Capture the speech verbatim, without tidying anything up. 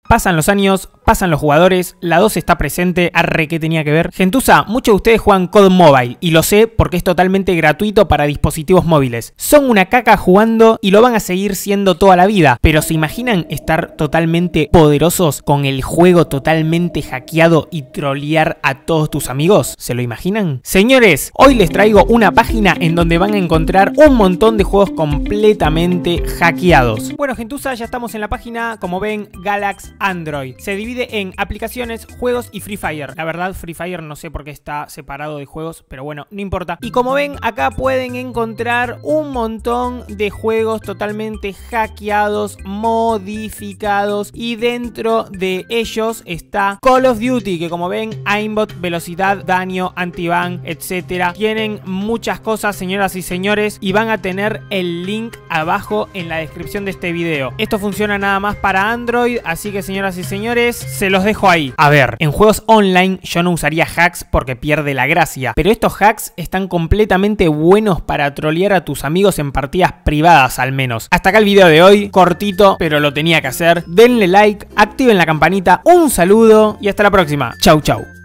Pasan los años, pasan los jugadores, la dos está presente, arre que tenía que ver. Gentuza, muchos de ustedes juegan C O D Mobile y lo sé porque es totalmente gratuito para dispositivos móviles. Son una caca jugando y lo van a seguir siendo toda la vida, pero ¿se imaginan estar totalmente poderosos con el juego totalmente hackeado y trolear a todos tus amigos? ¿Se lo imaginan? Señores, hoy les traigo una página en donde van a encontrar un montón de juegos completamente hackeados. Bueno, Gentuza, ya estamos en la página, como ven, Galax Android. Se divide en aplicaciones, juegos y Free Fire. La verdad, Free Fire no sé por qué está separado de juegos, pero bueno, no importa. Y como ven, acá pueden encontrar un montón de juegos totalmente hackeados, modificados, y dentro de ellos está Call of Duty, que como ven, aimbot, velocidad, daño, anti-ban, etcétera. Tienen muchas cosas, señoras y señores, y van a tener el link abajo en la descripción de este video. Esto funciona nada más para Android, así que señoras y señores, se los dejo ahí. A ver, en juegos online yo no usaría hacks porque pierde la gracia, pero estos hacks están completamente buenos para trolear a tus amigos en partidas privadas al menos. Hasta acá el video de hoy, cortito, pero lo tenía que hacer. Denle like, activen la campanita, un saludo y hasta la próxima. Chau, chau.